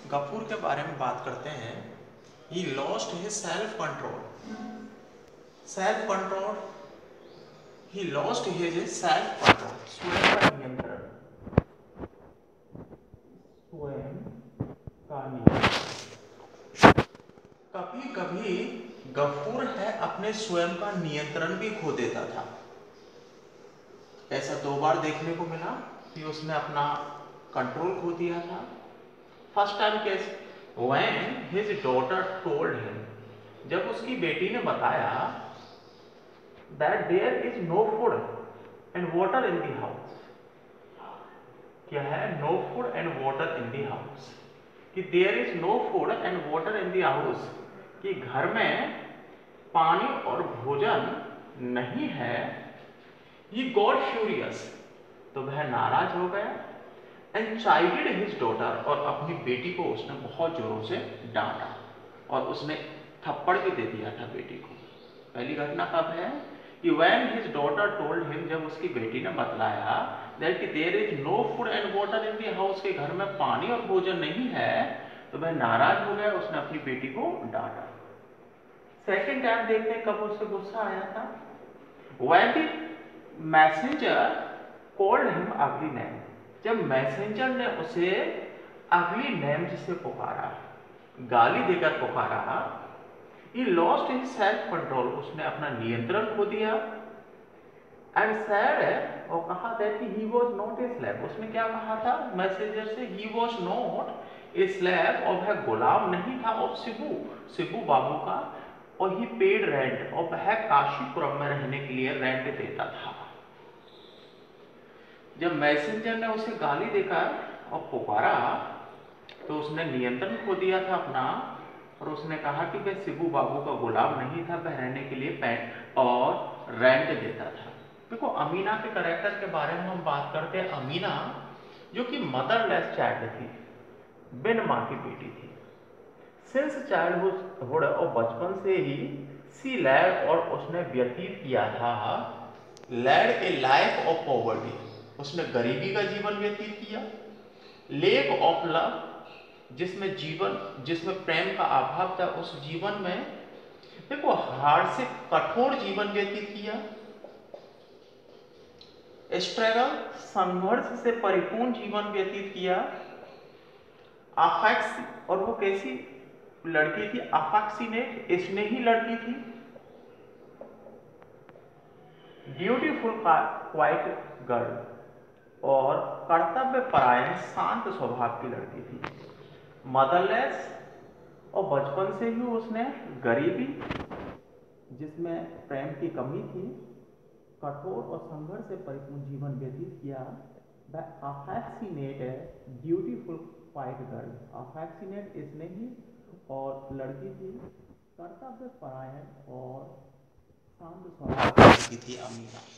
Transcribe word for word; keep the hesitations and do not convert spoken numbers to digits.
गफूर के बारे में बात करते हैं। He lost his self control self control he lost his self control स्वयं का नियंत्रण स्वयं का नियंत्रण कभी कभी गफूर है अपने स्वयं का नियंत्रण भी खो देता था। ऐसा दो बार देखने को मिला कि उसने अपना कंट्रोल खो दिया था। First time case when his daughter told him, जब उसकी बेटी ने बताया that there is no food and water in the house. क्या है? No food and water in the house. कि there is no food and water in the house, कि घर में पानी और भोजन नहीं है। ही गॉट फ्यूरियस, तो वह नाराज हो गया। एंड चाइल्ड हिज डॉटर, और अपनी बेटी को उसने बहुत जोरों से डांटा और उसने थप्पड़ भी दे दिया था बेटी को। पहली घटना कब है? कि when his daughter told him, जब उसकी बेटी ने बतलाया that there is no food and water in the house, के घर में पानी और भोजन नहीं है, तो वह नाराज हो गया, उसने अपनी बेटी को डांटा। सेकेंड टाइम देखते हैं कब उससे गुस्सा आया था। when the messenger called him ugly name, जब मैसेंजर ने उसे अगली नेम से पुकारा, गाली देकर पुकारा। He lost his self control, उसने अपना नियंत्रण खो दिया। And said, और कहा that he was not a slave, उसने क्या कहा था मैसेंजर से? he was not a slave, और वह गुलाम नहीं था of शिबू शिबू बाबू का। और he paid rent, और वह काशीपुरम में रहने के लिए रेंट देता था। जब मैसेंजर ने उसे गाली देकर और पुकारा तो उसने नियंत्रण खो दिया था अपना, और उसने कहा कि वह शिबू बाबू का गुलाम नहीं था, वह रहने के लिए पेंट और रेंट देता था। देखो, अमीना के कैरेक्टर के बारे में हम बात करते हैं। अमीना जो कि मदरलेस चाइल्ड थी, बिन माँ की बेटी थी। सिंस चाइल्डहुड, और बचपन से ही सी लैड, और उसने व्यतीत किया था led a life of poverty, उसने गरीबी का जीवन व्यतीत किया। लेक ऑफ लव, जिसमें जीवन जिसमें प्रेम का अभाव था, उस जीवन में देखो हार्ड से कठोर जीवन व्यतीत किया। स्ट्रगल, संघर्ष से परिपूर्ण जीवन व्यतीत किया। अफेक्स, और वो कैसी लड़की थी? अफेक्सिनेट, स्नेही लड़की थी। ब्यूटीफुल क्वाइट गर्ल, और कर्तव्य परायण शांत स्वभाव की लड़की थी। मदरलेस, और बचपन से ही उसने गरीबी जिसमें प्रेम की कमी थी, कठोर और संघर्ष से परिपूर्ण जीवन व्यतीत किया। The affectionate, beautiful quiet girl, affectionate स्नेही और लड़की थी, कर्तव्य परायण और शांत स्वभाव की लड़की थी अमीना।